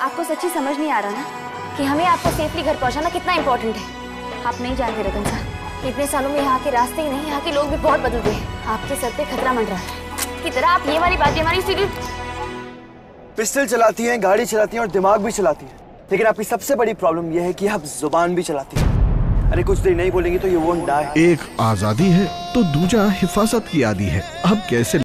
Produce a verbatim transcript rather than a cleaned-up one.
आपको सच्ची समझ नहीं आ रहा ना कि हमें आपको सेफली घर पहुंचाना कितना इम्पोर्टेंट है। आप नहीं जानते रतन साहब, इतने सालों में यहाँ के रास्ते ही नहीं, यहाँ के लोग भी बहुत बदल गए। आपके सर पे खतरा मंडरा है की तरह आप ये वाली बात हमारी सीधी। पिस्टल चलाती हैं, गाड़ी चलाती हैं और दिमाग भी चलाती हैं, लेकिन आपकी सबसे बड़ी प्रॉब्लम यह है कि आप जुबान भी चलाती हैं। अरे कुछ देर नहीं बोलेंगी तो ये वोंट डाई। एक आजादी है तो दूजा हिफाजत की आदी है। अब कैसे